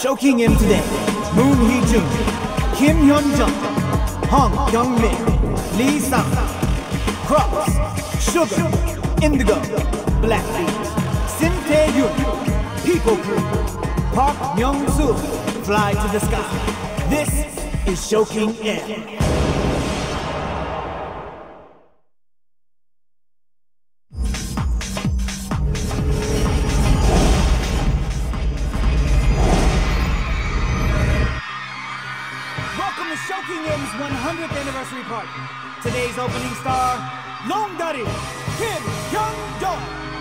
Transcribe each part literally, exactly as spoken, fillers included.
Shoking him today. Moon Hee-jun, Kim Hyun-jung, Hong Kyung-min, Lee Sang, Cross, Sugar, Indigo, Blackbeat, Sim Tae-yoon, People Crew, Park Myung-soo, Fly to the Sky. This is Shoking M. Shoking M's one hundredth anniversary party. Today's opening star, Longda리, Kim Hyun-jung.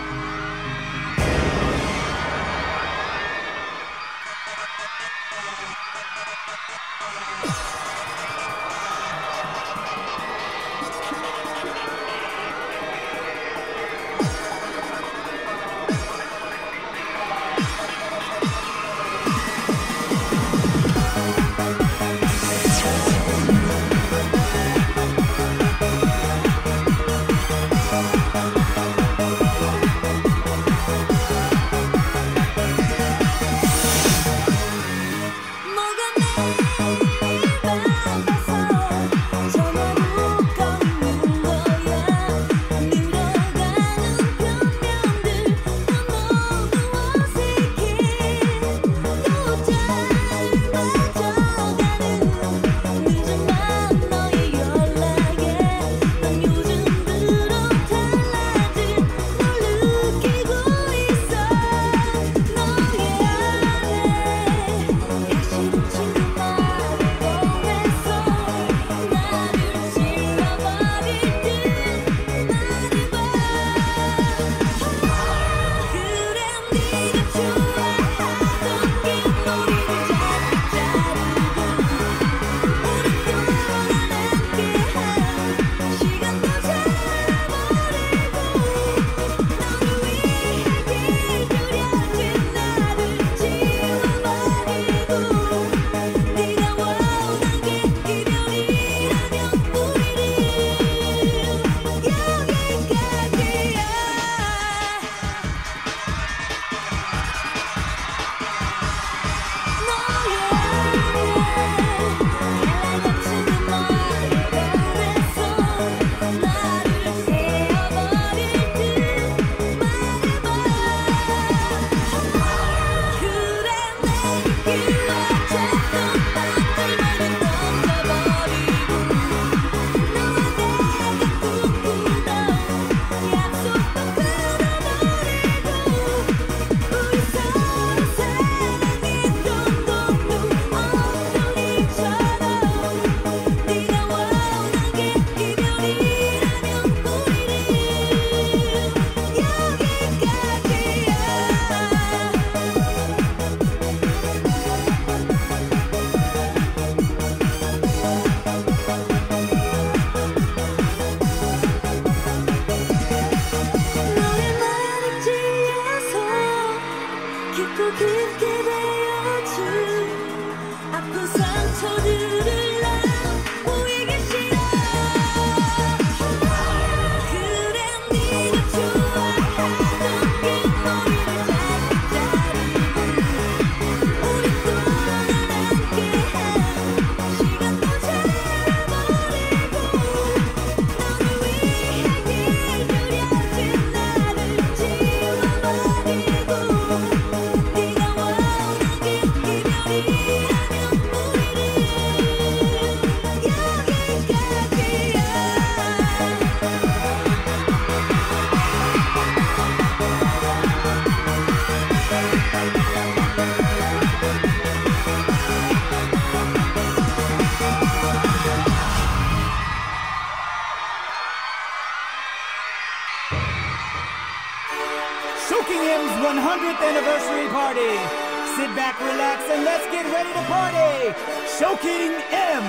Shoking M's one hundredth anniversary party. Sit back, relax, and let's get ready to party. Shoking M.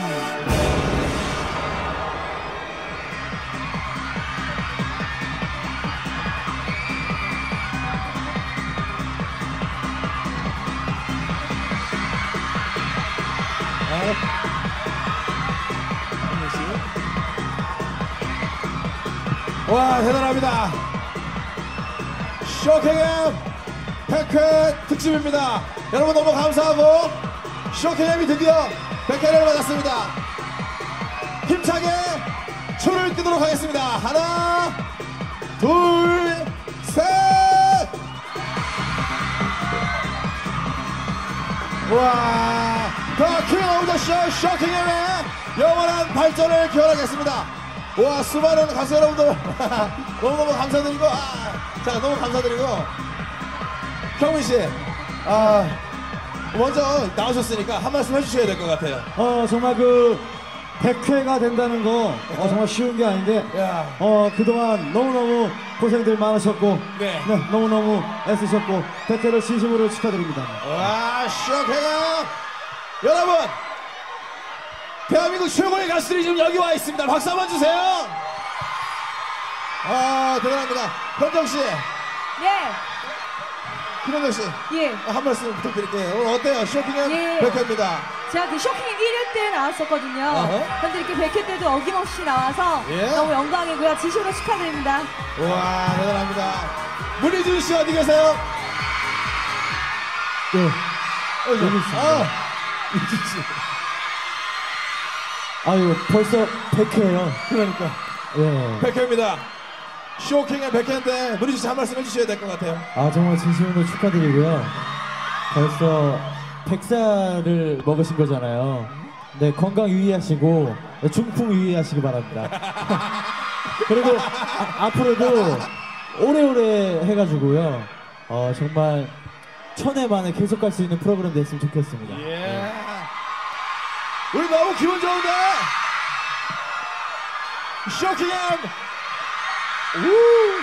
와, 대단합니다. 쇼킹 M 백 회 특집입니다. 여러분 너무 감사하고 쇼킹엠이 드디어 백 회를 맞았습니다. 힘차게 초를 끄도록 하겠습니다. 하나 둘 셋. 와, 더 킹 오브 더 쇼 쇼킹엠의 영원한 발전을 기원하겠습니다. 와, 수많은 가수 여러분들 너무너무 감사드리고, 아, 자, 너무 감사드리고, 경민씨, 아, 먼저 나오셨으니까 한 말씀 해주셔야 될 것 같아요. 어, 정말 그 백 회가 된다는 거 어, 정말 쉬운 게 아닌데, 야. 어, 그동안 너무너무 고생들 많으셨고, 네. 네, 너무너무 애쓰셨고, 백 회를 진심으로 축하드립니다. 와, 쇼킹엠 여러분, 대한민국 최고의 가수들이 지금 여기 와 있습니다. 박수 한번 주세요. 아, 대단합니다. 현정씨, 예, 김현정씨, 예. 한 말씀 부탁드릴게요. 오늘 어때요? 쇼킹엠 예. 백 회입니다. 제가 그 쇼킹 일 회 때 나왔었거든요. 어허. 근데 이렇게 백 회 때도 어김없이 나와서 예. 너무 영광이고요. 진심으로 축하드립니다. 와, 대단합니다. 문희준 씨 어디 계세요? 네, 어, 여기 있습니다. 아, 문희준 씨. 아유, 벌써 백 회예요. 그러니까 예. 백 회입니다. 쇼킹의 백 회인데 문희준 씨 한 말씀 해주셔야 될 것 같아요. 아, 정말 진심으로 축하드리고요. 벌써 백 살을 먹으신 거잖아요. 네, 건강 유의하시고 중풍 유의하시기 바랍니다. 그리고 아, 앞으로도 오래오래 해가지고요. 어, 정말 천회 만에 계속 갈 수 있는 프로그램 됐으면 좋겠습니다. 예. 네. 우리 너무 기분 좋은데? 쇼킹엠! 우!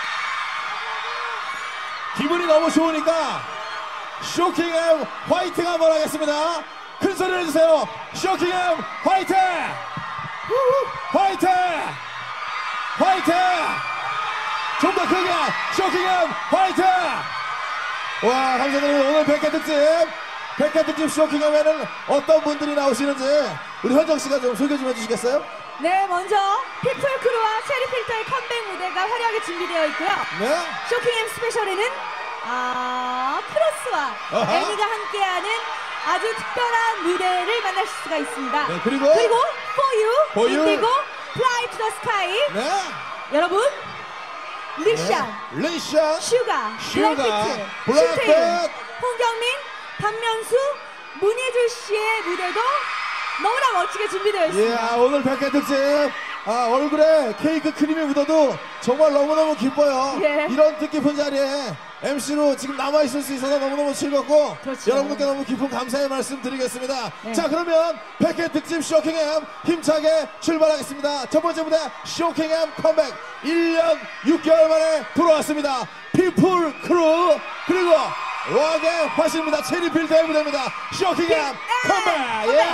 기분이 너무 좋으니까 쇼킹엠 화이팅 한번 하겠습니다. 큰 소리를 해주세요. 쇼킹엠 화이팅! 우후! 화이팅! 화이팅! 좀 더 크게 쇼킹엠 화이팅! 와, 감사드립니다. 오늘 백 회 특집 백 회 특집 쇼킹엠에는 어떤 분들이 나오시는지 우리 현정씨가 좀 소개 좀 해주시겠어요? 네, 먼저 피플 크루와 체리필터의 컴백 무대가 화려하게 준비되어 있고요. 네. 쇼킹엠 스페셜에는 아, 크로스와 아하. 애니가 함께하는 아주 특별한 무대를 만날 수가 있습니다. 네, 그리고 그리고 For You, For You. 인디고, Fly to the Sky. 네. 여러분, 리샤, 네. 리샤, 슈가, 슈가, 블랙비트, 블랙비트. 신태윤, 홍경민, 박명수, 문예주 씨의 무대도 너무나 멋지게 준비되어 예, 있습니다. 오늘 백 회 특집 아, 얼굴에 케이크 크림이 묻어도 정말 너무너무 기뻐요. 예. 이런 뜻깊은 자리에 엠씨로 지금 남아있을 수 있어서 너무너무 즐겁고 그렇죠. 여러분께 너무 깊은 감사의 말씀 드리겠습니다. 네. 자, 그러면 백 회 특집 쇼킹엠 힘차게 출발하겠습니다. 첫 번째 무대 쇼킹엠 컴백 일 년 육 개월 만에 돌아왔습니다. 피플 크루 그리고 락의 화신입니다. 체리필터의 무대입니다. 쇼킹엠 컴백! 예.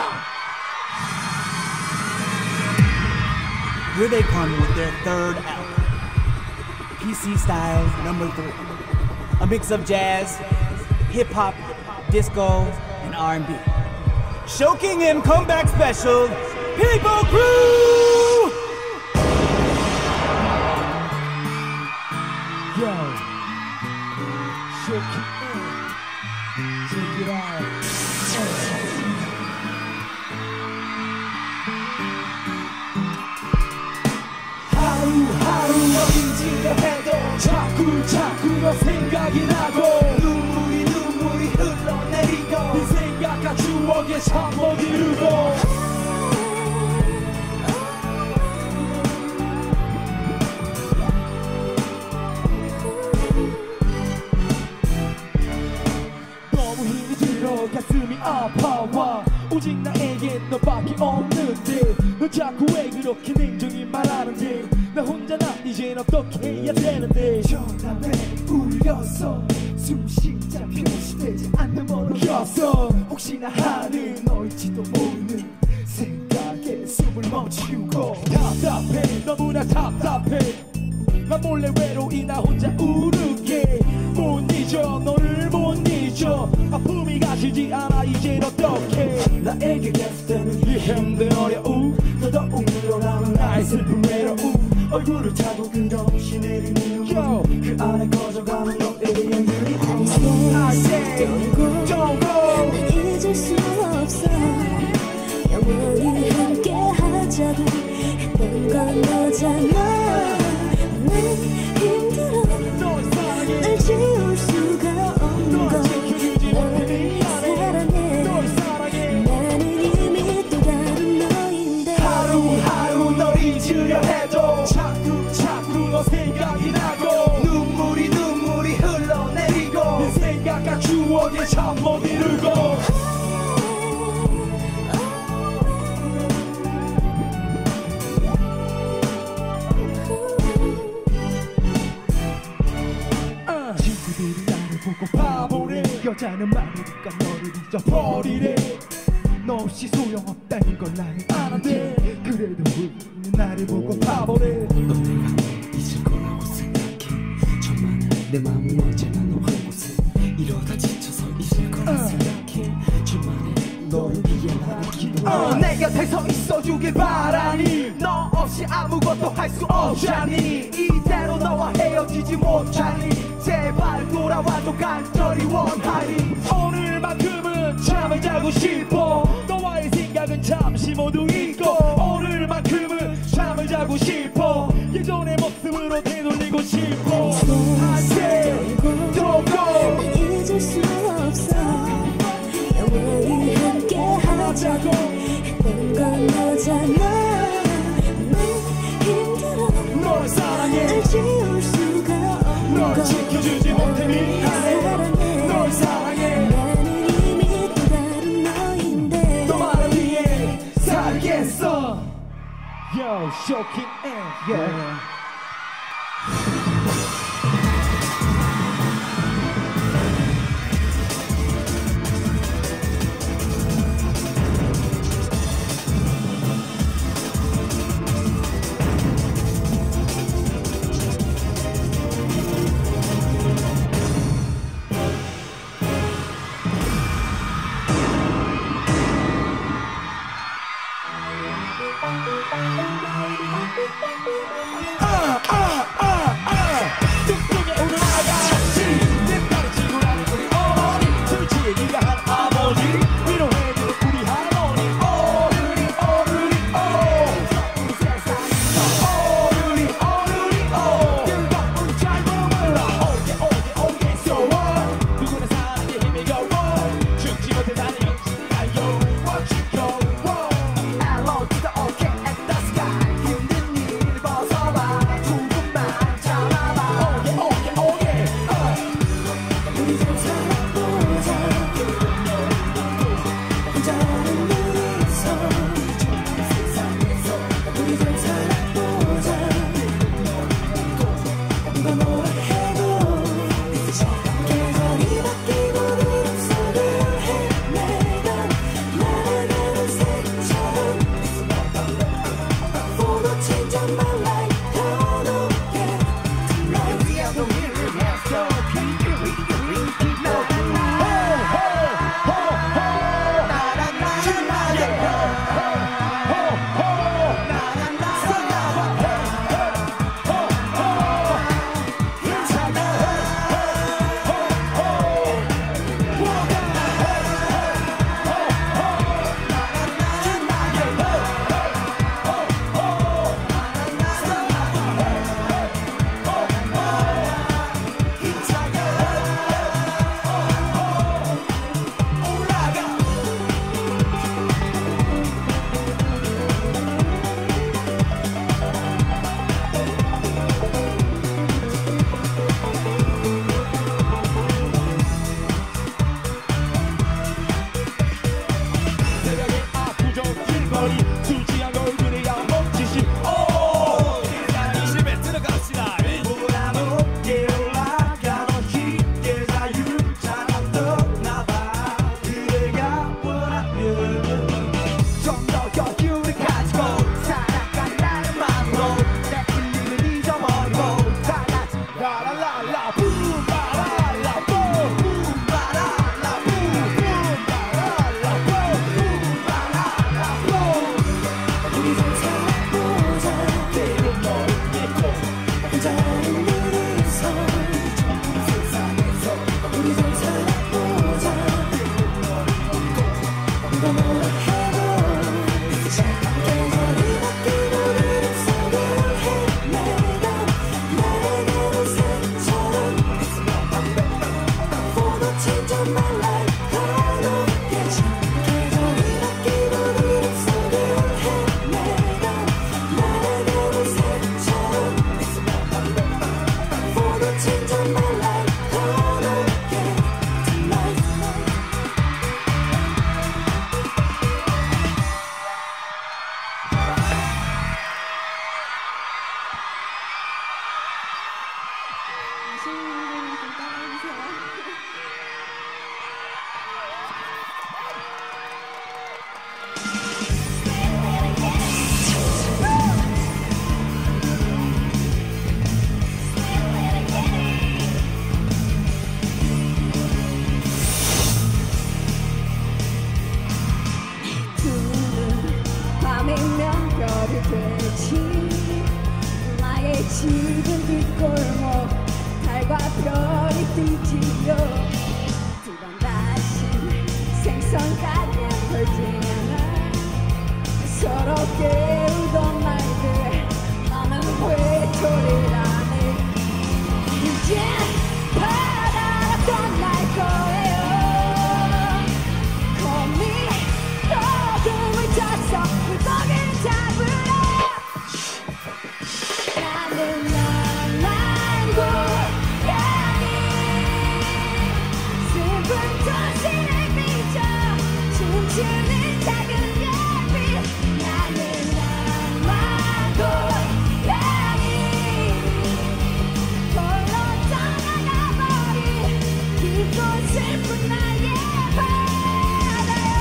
Here they come with their third album, P C Style number three. A mix of jazz, hip-hop, disco, and R and B. Shoking comeback special, People Crew! Yo, Shoking M, check it out. 하루하루 어딘지를 해도 자꾸 자꾸 너 생각이 나고 눈물이 눈물이 흘러내리고 네 생각과 추억에 잠못 이루고 너무 힘이 들어 가슴이 아파와 오직 나에게 너밖에 없는데 너 자꾸 왜 그렇게 냉정히 말하는데 나 혼자나 이젠 어떻게 해야 되는데 전화에 울렸어 숨쉬 잡혀 표시되지 않는 번호였어 혹시나 하는 너일지도 모르는 생각에 숨을 멈추고 답답해 너무나 답답해 나 몰래 외로이 나 혼자 우르게 못 잊어 너를 못 잊어 아픔이 가시지 않아 이젠 어떡해 나에게 계속되는 이 힘든 어려움 더더욱 늘어나는 나의 슬픈 외로움 얼굴을 타고 끝없이 내리는 눈 그 안에 꺼져가는 너의 향기를 I say 잊을 수 없어. 영원히 함께 하자고 했던 건 너잖아. 난 힘들어 널 지울 수가 없는 걸. 널 사랑해 나는 이미 또 다른 너인데. 하루하루 널 잊으려 해도 자꾸 자꾸 너 생각이 나고 눈물이 눈물이 흘러내리고 내 생각과 추억에 잠 못 이루고. 바보래. 여자는 많으니까 너를 잊어버리래. 너 없이 소용없다는 걸 나는 아는데 그래도 왜 나를 보고 바보래. 넌 내가 잊을 거라고 생각해. 저만은 내 마음은 언제나 너 한 곳에. 이러다 지쳐서 잊을 거라 생각해. 저만의 너를 위해 나를 기도해. 어, 내 곁에서 있어주길 바라니. 너 없이 아무것도 할 수 없잖니. 이대로 너와 헤어지지 못하니. 제발 돌아와줘 간절히 원하니. 오늘만큼은 잠을 자고 싶어. 너와의 생각은 잠시 모두 잊고. 오늘만큼은 잠을 자고 싶어. 예전의 모습으로 되돌리고 싶어. I say don't go. 잊을 수 없어. 영원히 함께 하자고 했던 건 너잖아. 난 힘들어 널 사랑해 널 지울 수가 없는 널 걸. 지켜주지 못해 미안해. 널 사랑해 나는 이미 또 다른 너인데. 너만을 위해 살겠어. Yo, Shokin and yeah. Hello to the OK at the sky. 힘든 일 벗어봐. 지금 뒷골목 달과 별이 뜨지요. 두 번 다시 생선 같은 걸지않아 서로 깨우던 말들 나는 외톨이라네. 이제 바다가 떠날 거예요. 거미 어둠을 타서 물고기를 잡으러 나는 낭만 고양이 슬픈 도시를 비춰 춤추는 작은 별빛. 나는 낭만 고양이 홀로 떠나가버린 깊고 슬픈 나의 바다요.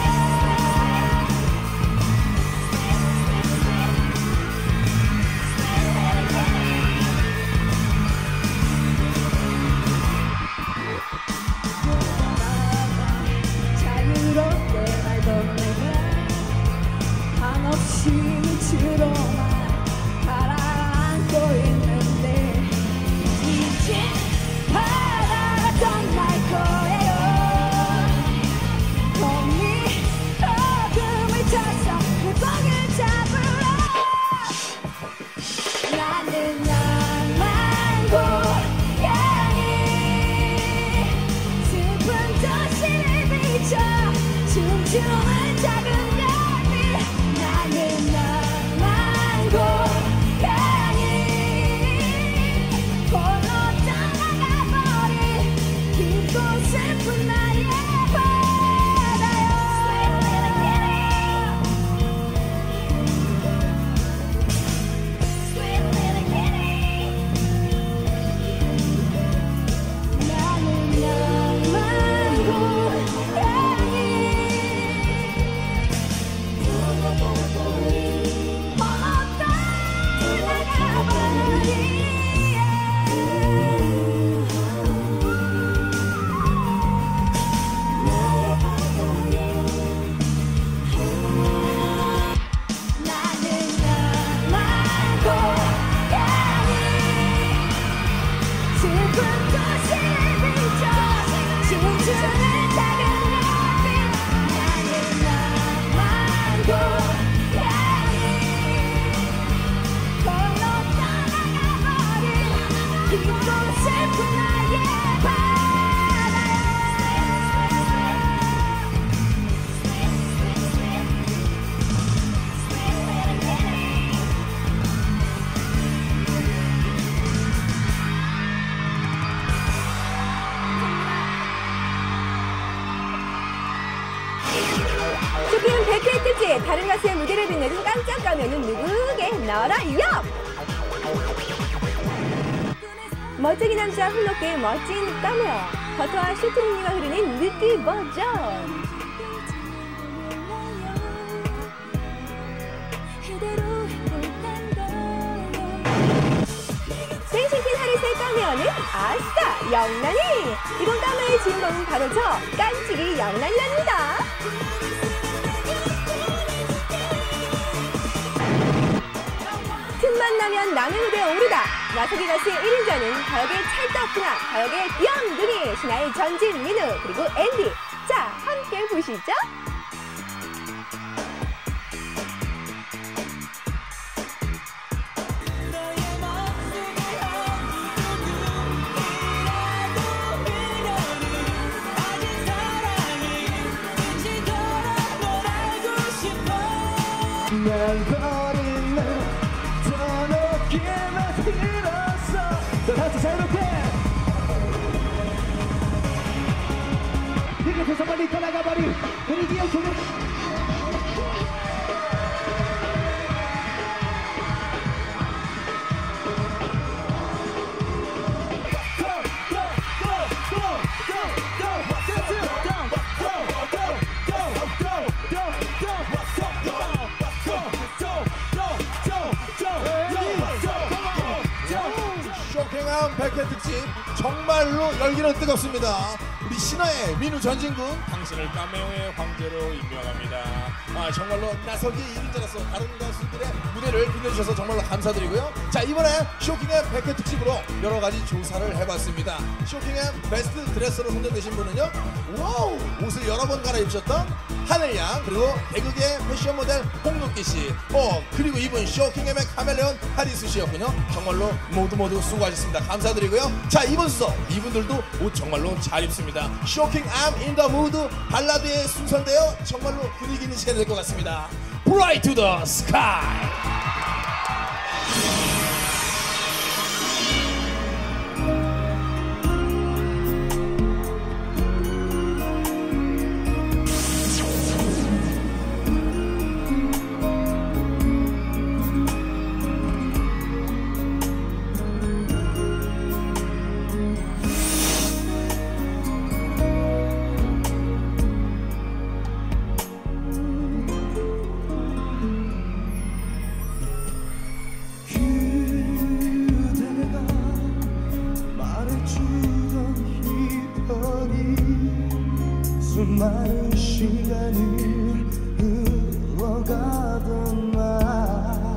자유롭게 날던 내가 한없이 밑으로만 가라앉고 있는데 이제 바다가 떠날 거예요. 거미 어둠을 타서 물고기를 잡으러 나는 낭만 고양이 슬픈 도시를 비춰 춤추는 작은 별빛. 나는 낭만 고양이 홀로 떠나가버린 깊고 슬픈 나의 바다요. 나는 낭만 고양이 홀로 떠나가버린 나는 낭만 고양이 슬픈 도시를 비춰 춤추는 작은 별빛. 나는 낭만 고양이 홀로 떠나가버린 깊고 슬픈 나의 바다요. 쇼핑은 백 회 특집 다른 가수의 무대를 빛내준 깜짝 가면은 누구게 나와라요. 멋쟁이 남자 흘러게 멋진 까메오 버터와 슈트닝이가 흐르는 느끼 버전. 생신킨 하리스의 까메오는 아싸 영란이. 이번 까메오의 주인공은 바로 저 깐치기 영란이랍니다. 틈만 나면 남의 무대에 오르다. 나서기 가수의 일 인자는 가요계 찰떡궁합, 가요계 귀염둥이 신화의 전진, 민우, 그리고 앤디. 자, 함께 보시죠. 저 멀리 떠나가버린 우리 기억 속에 쇼킹한 백 회 특집 정말로 열기는 뜨겁습니다. 우리 신화의 민우 전진군 당신을 까메오의 황제로 임명합니다. 아 정말로 나서기에 이른 자로서 다른 가수들의 무대를 빛내주셔서 정말로 감사드리고요. 자 이번에 쇼킹의 백 회 특집으로 여러가지 조사를 해봤습니다. 쇼킹의 베스트 드레서로 선정되신 분은요, 와우 옷을 여러 번 갈아입으셨던 하늘양, 그리고 개그계 패션 모델 홍록기씨, 어 그리고 이분 쇼킹의 카멜레온 하리수씨였군요. 정말로 모두 모두 수고하셨습니다. 감사드리고요. 자 이번 수서 이분들도 옷 정말로 잘 입습니다. 쇼킹 I'm in the mood 발라드의 순서인데요, 정말로 분위기 있는 시간이 될 것 같습니다. Bright to the sky. 수많은 시간이 흘러가던 날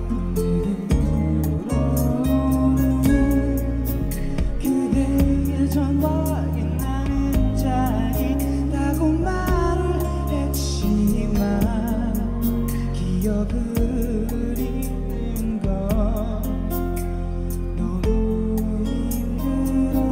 그대의 전화에 나는 짜릿하고 말을 했지만 기억을 잃는 건 너무 힘들어.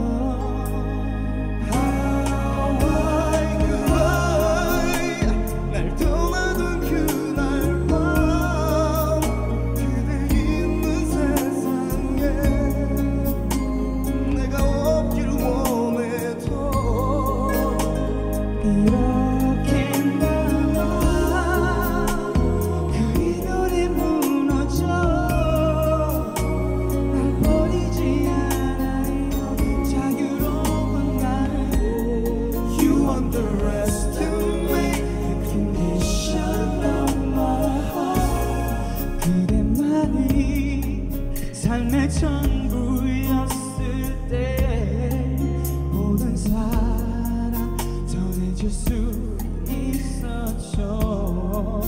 삶의 전부였을 때 모든 사랑 전해줄 수 있었죠.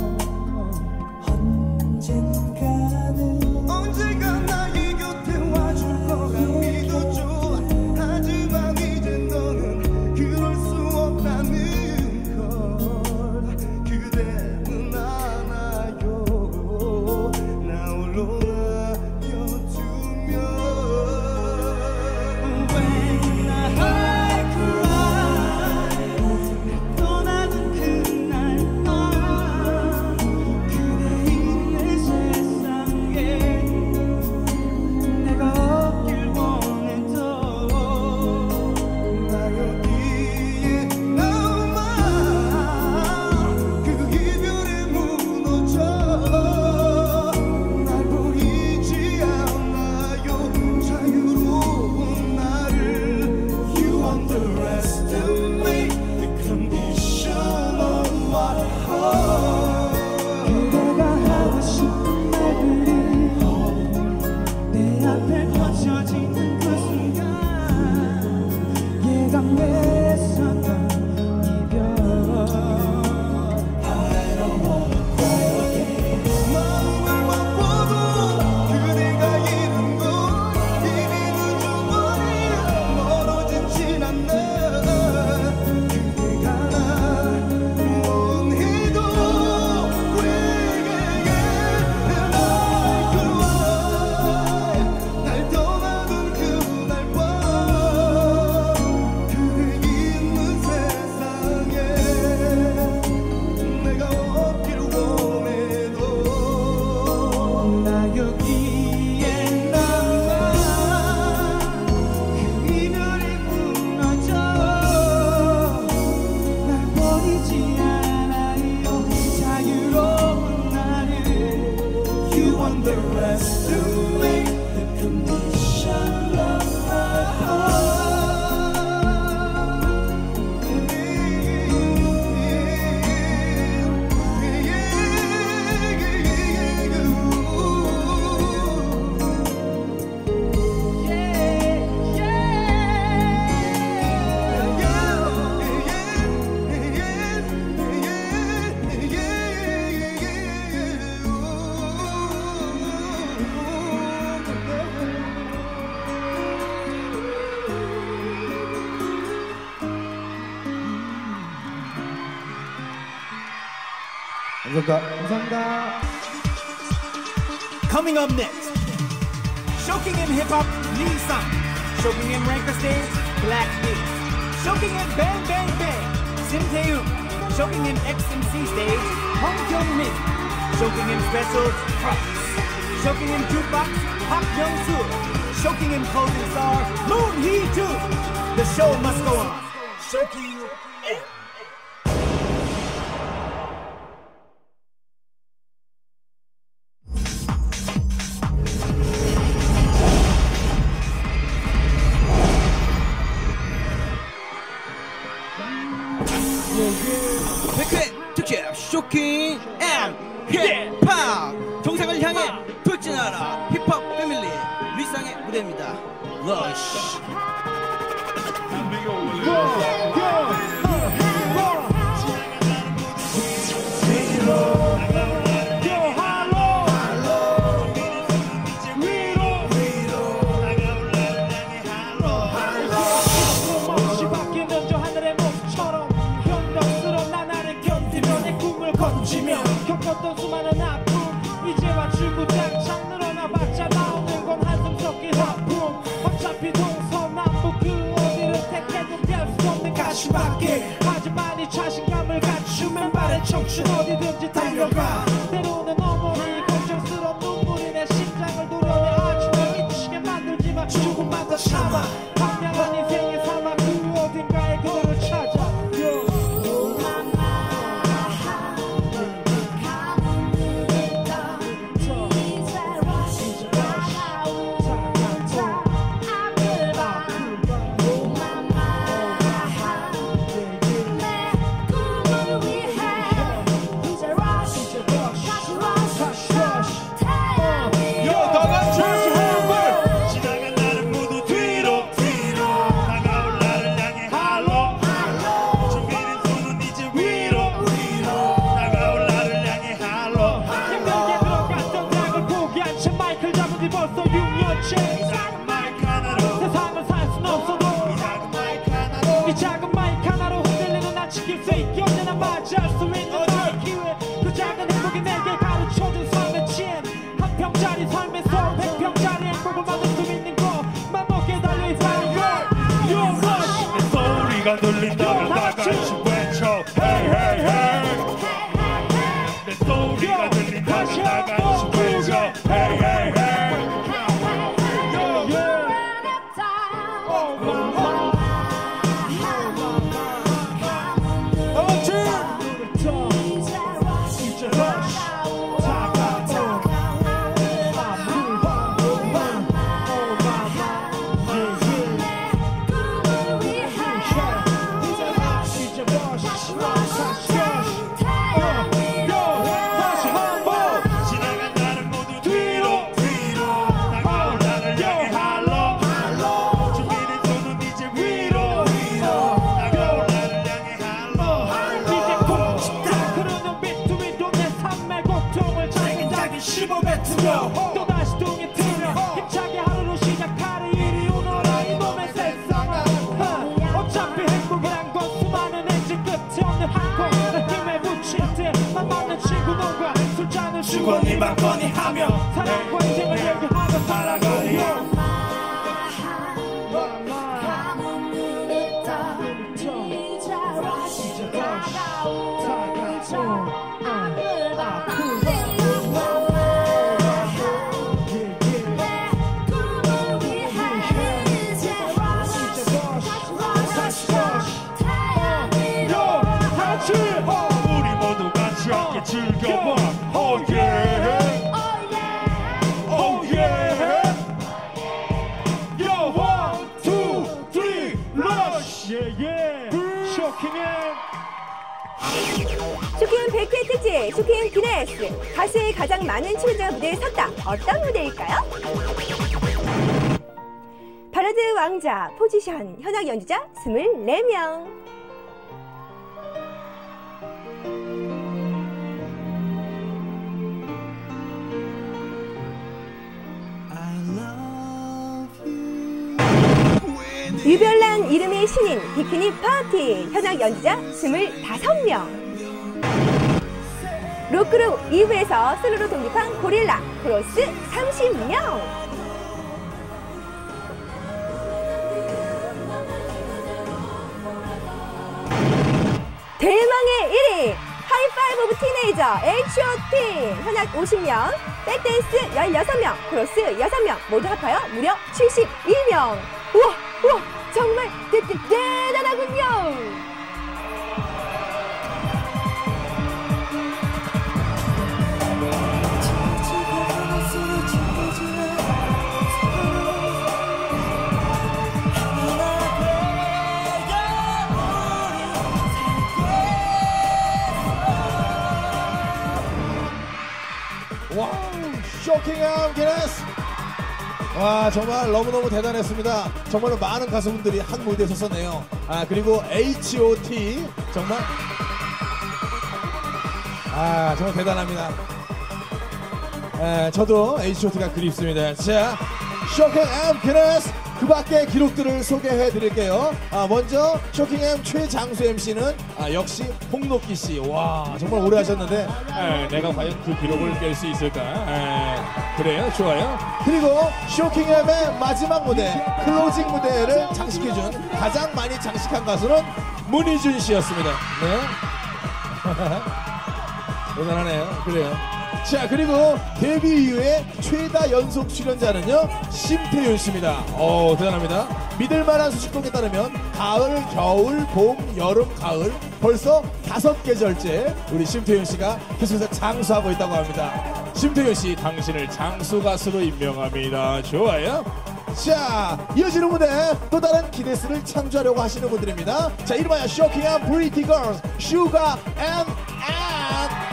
언젠가는 언젠가 나의 곁에 와줄 거라 믿었죠. 하지만 이제 너는 그럴 수 없다는 걸 그대는 알아요. 나 홀로 떠나던 그날 밤 감사합니다. Coming up next, Shoking in Hip Hop, Lee Sang. Shoking in Ranker Stage, Black Beats. Shoking in Bang Bang Bang, Sim Tae-yoon. Shoking in X M C Stage, Hong Kyung-min. Shoking in Special, Crocs. Shoking in Jukebox, Park Young-soo. Shoking in Closing Star, Moon Hee-joo. The show must go on. Shoking in. 백 회 특집 쇼킹 앤 힙합 정상을 향해 돌진하라 힙합 패밀리 리쌍의 무대입니다. 러쉬 겪었던 수많은 아픔 이제와 주구장창 늘어나봤자 나오는 건 한숨 섞인 하품 어차피 동서남북 그 어디를 택해도 피할 수 없는 가시밖에 하지만 이 자신감을 갖추면 바른 청춘 어디든지 달려가 때로는 어머니 걱정스러운 눈물이 내 심장을 도려내 아주 미치게 만들지만 조금만 더 참아 황량한 인생의 사막 그 어딘가에 그대를 찾아 세상을 살 순 없어도 이 작은 마이크 하나로 흔들리는 난 지킬 수 있게 언제나 맞이할 수 있는 나의 기회 그 작은 행복이 내게 가르쳐준 삶의 진 한 평짜리 삶에서 백 평짜리 행복을 만들 수 있는 것만 먹게 달려 있다는 걸 Yo rush 내 소리가 들린다면 다 같이 외쳐 Hey hey hey 내 소리가 들린다면 다 같이 외쳐 Hey hey hey 또다시 동이 트며 힘차게 하루로 시작하는 일이 오너라 이놈의 세상아 어차피 행복이란 건 수많은 엔진 끝이 없는 한권 힘에 묻힐 때만 맞는 친구 놈과 술잔을 주거니 받거니 하며 사랑과 인생을 얘기하며 살아가요 우리 모두 같이 함께 즐겨봐 Oh yeah Oh yeah Yo one two three rush Yeah yeah 쇼킹해 쇼킹 백 회 특집 쇼킹 기네스 가수의 가장 많은 출연자가 무대에 섰다. 어떤 무대일까요? 발라드 왕자 포지션 현악 연주자 스물네 명 유별난 이름의 신인 비키니 파티 현악 연주자 스물다섯 명 로크루 이 부에서 솔로로 독립한 고릴라 크로스 삼십 명. 대망의 일 위 하이파이브 오브 티네이저 에이치 오 티 현악 오십 명, 백댄스 열여섯 명, 크로스 여섯 명 모두 합하여 무려 칠십일 명. 우와 우와 정말 대, 대, 대단하군요. 와우, 쇼킹함 기네스. 와, 정말 너무너무 대단했습니다. 정말로 많은 가수분들이 한 무대에 섰었네요. 아, 그리고 에이치 오 티 정말 아, 정말 대단합니다. 에, 저도 에이치 오 티가 그립습니다. 자, 쇼킹함 기네스 그 밖의 기록들을 소개해 드릴게요. 아, 먼저 쇼킹엠 최장수 엠씨는 아, 역시 홍록기 씨. 와, 정말 오래 하셨는데 에, 내가 과연 그 기록을 깰 수 있을까? 에, 그래요, 좋아요. 그리고 쇼킹엠의 마지막 무대 클로징 무대를 장식해준 가장 많이 장식한 가수는 문희준 씨였습니다. 네. 대단하네요. 그래요. 자, 그리고 데뷔 이후에 최다 연속 출연자는요 심태윤 씨입니다. 어, 대단합니다. 믿을만한 소식통에 따르면 가을, 겨울, 봄, 여름, 가을 벌써 다섯 계절째 우리 심태윤 씨가 계속해서 장수하고 있다고 합니다. 심태윤 씨, 당신을 장수 가수로 임명합니다. 좋아요. 자, 이어지는 무대 또 다른 기네스를 창조하려고 하시는 분들입니다. 자, 이름하여 쇼킹한 프리티 걸스 슈가 앤 앤.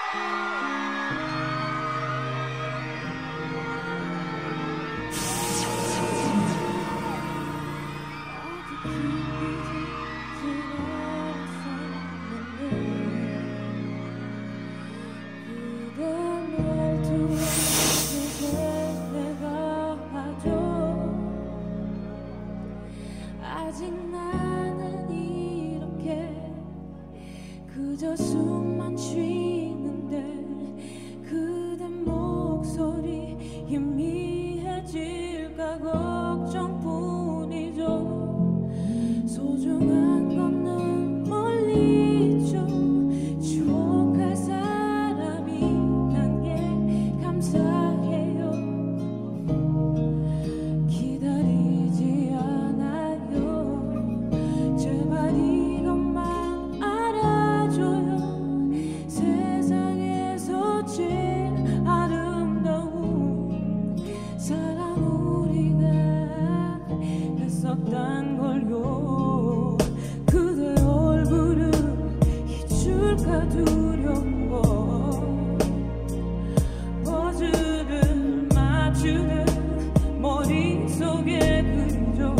아직 나는 이렇게 그저 숨만 쉬는데 그대 목소리 희미해질까 걱정뿐이죠. 소중한 건 멀리 있죠. 추억할 사람이 난 게 감사해요. 기다리지 않아요. 제발 이것만 알아줘요. 세상에서 제일 아름다운 사랑 우리가 했었단 걸요. 그대 얼굴을 잊을까 두려워. 버즈를 맞추는 머릿속에 그려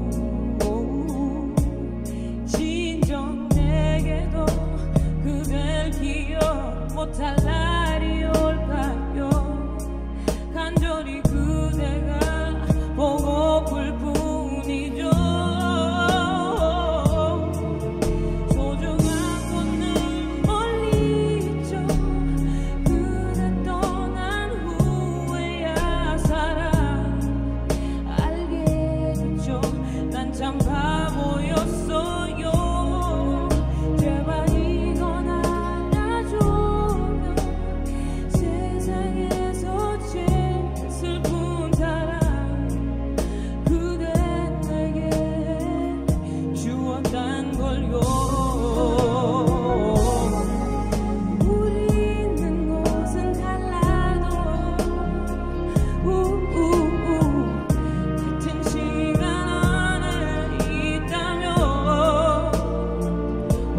진정 내게도 그댈 기억 못할 날이 올까요. 간절히 그대가 보고플 뿐이죠. 소중한 건 늘 멀리 있죠. 그대 떠난 후에야 사랑 알게 됐죠. 난 참 바보였어요. 제발 이건 알아줘요. 세상에서 제일 슬픈 사랑 그대 내게 주었단 걸요. 우리 있는 곳은 달라도 우우우 같은 시간 안에 있다면 오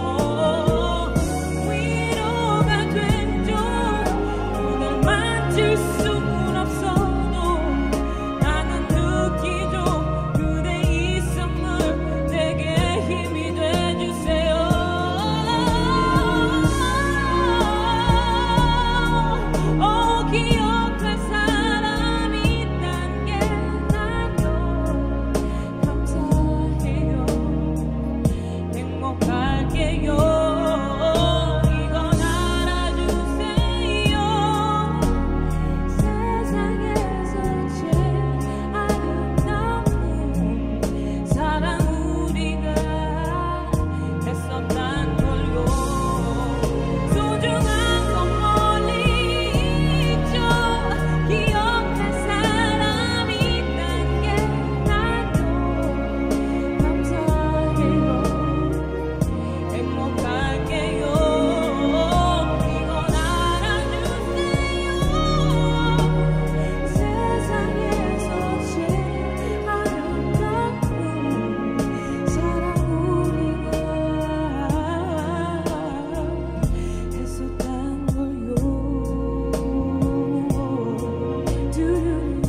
위로가 되죠. 그댈 만질 순 없어도 나는 느끼죠. 그대 있음을 내게 힘이 돼주세요. 오 기억할 사람이 있단 게 나도 감사해요. 행복할게요. 이건 알아주세요. 세상에서 제일 아름다운 사랑 우리가 했었단 걸요. 소중한 건 멀리 있죠. 기억할 사람이 있단 게 나도 감사해요. 행복할게요. 이건 알아주세요. 세상에서 제일 아름다운 사랑 우리가 했었단 걸요. 두루루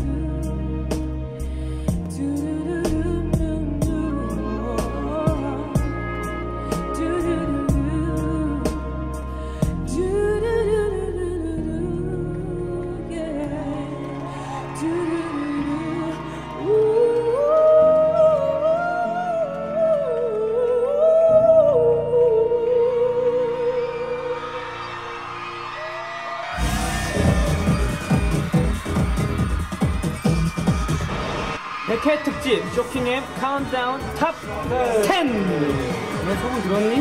백 회 특집 쇼킹의 카운트다운 탑 텐. 내 소문 들었니?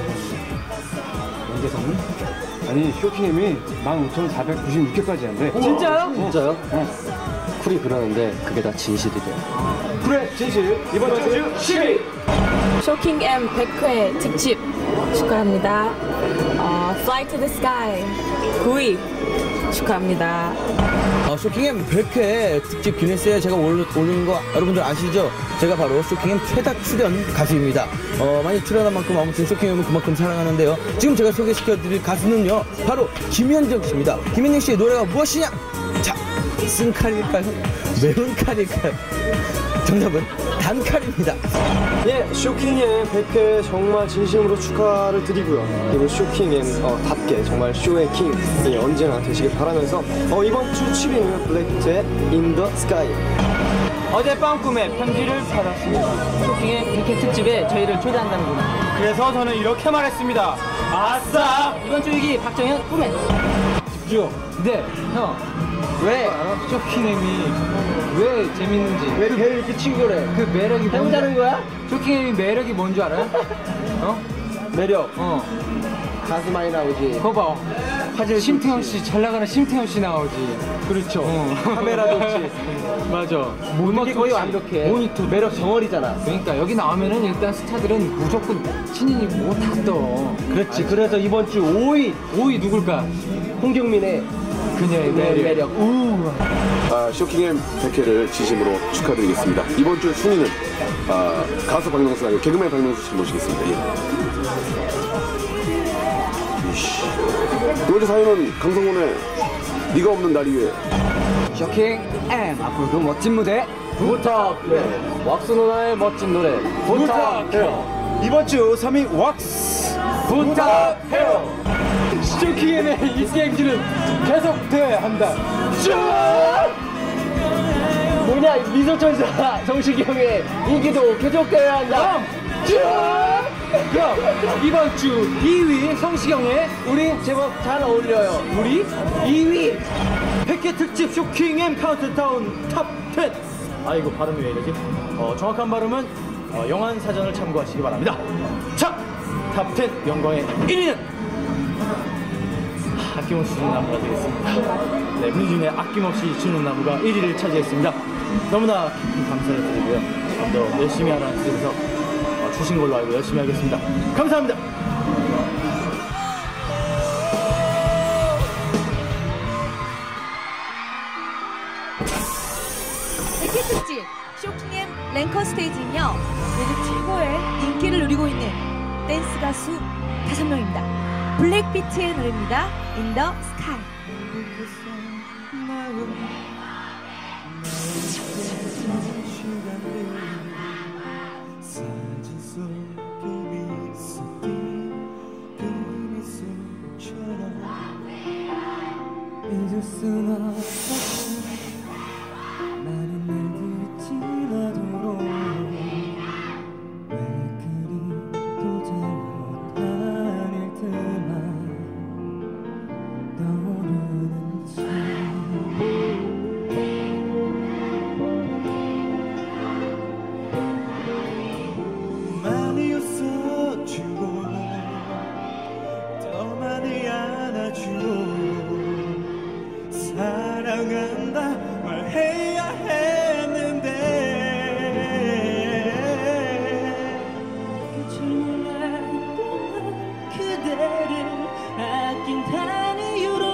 연재성이? 아니 쇼킹엠이 만 오천사백구십육 회까지 한대. 진짜요? 진짜요? 어. 쿨이 그러는데 그게 다 진실이래요. 그래 진실. 이번 주 십 위 쇼킹 M 백 회 특집 축하합니다. 어, Fly to the Sky 구 위 축하합니다. 어, 쇼킹엠 백 회 특집 기네스에 제가 올, 올린 거 여러분들 아시죠? 제가 바로 쇼킹엠 최다 출연 가수입니다. 어, 많이 출연한 만큼 아무튼 쇼킹엠은 그만큼 사랑하는데요. 지금 제가 소개시켜드릴 가수는요, 바로 김현정 씨입니다. 김현정 씨의 노래가 무엇이냐? 자, 쓴 칼일까요? 매운 칼일까요? 정답은 단칼입니다. 예, 쇼킹엠 백 회 정말 진심으로 축하를 드리고요. 그리고 쇼킹엠 어, 답게 정말 쇼의 킹이 언제나 되시길 바라면서 어, 이번 주 칠 위는 블랙비트의 In the Sky. 어젯밤 꿈에 편지를 받았습니다. 쇼킹의 백 회 특집에 저희를 초대한다는구나. 그래서 저는 이렇게 말했습니다. 아싸! 이번 주 일 위 박정현 꿈에 집중. 네, 형. 왜 쇼킹엠이 왜 재밌는지, 왜 배를 이렇게 치고 그래? 그 매력이 뭔지 자는 거야? 쇼킹엠이 매력이 뭔지 알아요? 어? 매력. 어. 가수 많이 나오지. 그거 봐. 화질 심태현 씨, 잘 나가는 심태현 씨 나오지. 그렇죠. 어. 카메라도 없지. 맞아. 모든 게 거의 완벽해. 모니터 매력 덩어리잖아. 그러니까 여기 나오면은 일단 스타들은 무조건 신인이 뭐 다 떠. 그렇지. 아, 그래서 이번 주 오 위. 오 위 누굴까? 홍경민의 그녀의 매력. 매력. 우. 아, 쇼킹엠 백 회를 진심으로 축하드리겠습니다. 이번 주 순위는 아, 가수 박명수 아니고 개그맨 박명수 씨를 모시겠습니다. 예. 이번 주 사연은 강성훈의 네가 없는 날 위에. 쇼킹엠 앞으로도 멋진 무대 부탁해. 왁스 누나의 멋진 노래 부탁해요. 이번 주 삼 위 왁스 부탁해요. 쇼킹엠의 인기행진은 계속돼야 한다. 쭉! 뭐냐, 미소천사 정식이 형의 인기도 계속돼야 한다. 쭉! 그럼 이번 주 이 위 성시경의 우리 제법 잘 어울려요. 우리 이 위 백 회 특집 쇼킹엠 카운트다운 탑 텐. 아, 이거 발음이 왜 이러지? 어, 정확한 발음은 어, 영한 사전을 참고하시기 바랍니다. 자, 탑 텐 영광의 일 위는 아낌없이 주는 나무가 되겠습니다. 네, 분위 중에 아낌없이 주는 나무가 일 위를 차지했습니다. 너무나 깊은 감사를 드리고요. 좀 더 열심히 하라는 뜻에서 어, 주신 걸로 알고 열심히 하겠습니다. 감사합니다. 백 회 특집 쇼킹엠 랭커 스테이지는요, 요즘 최고의 인기를 누리고 있는 댄스 가수 다섯 명입니다. 블랙비트의 노래입니다. In the Sky. 사진 속에 있었던 그 미소처럼 잊을 순 없었어. 많은 날들이 지나도록 왜 그리도 잘못한 일들만 떠오르는지. 많이 웃어주고 더 많이 안아주고 사랑한다 말해야 했는데 질문 알던 그대를 아낀다는 이유로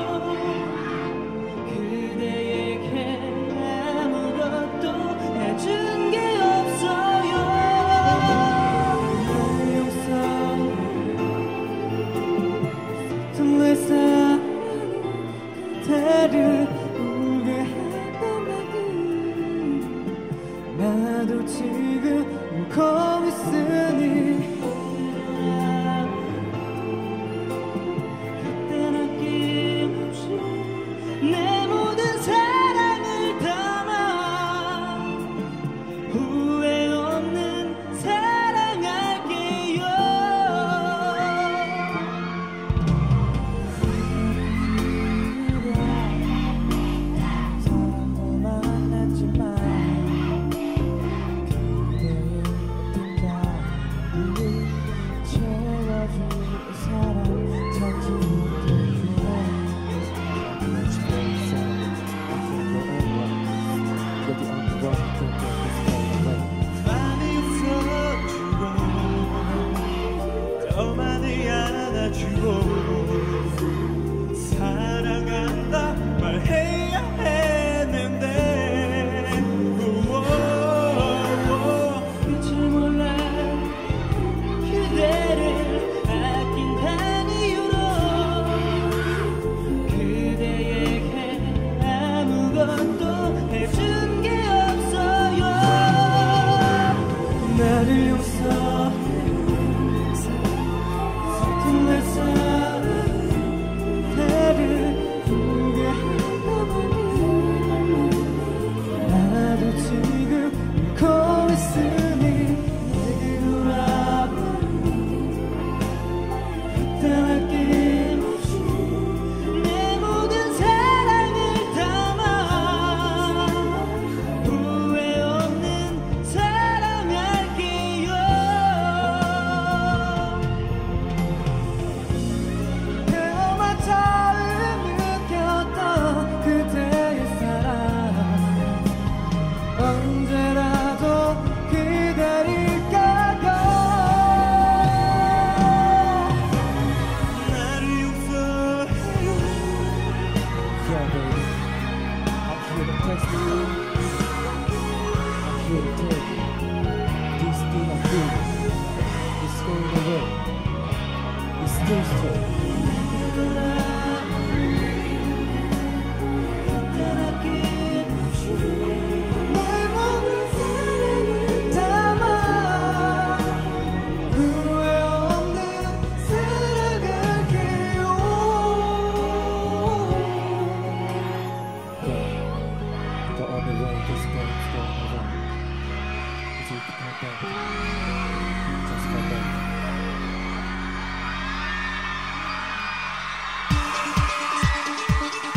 그대에게 아무것도 해준 게 없어요. 내 용서, 내 삶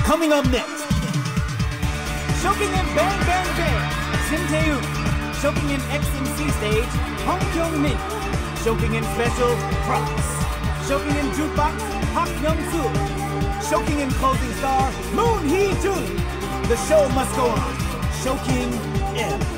Coming up next, Shoking in Bang Bang Bang, Sim Tae-yoon. Shoking in X M C stage, Hong Kyung-min. Shoking in special, Props. Shoking in jukebox, Park Young-soo. Shoking in closing star, Moon Hee-jun. The show must go on. Shoking M.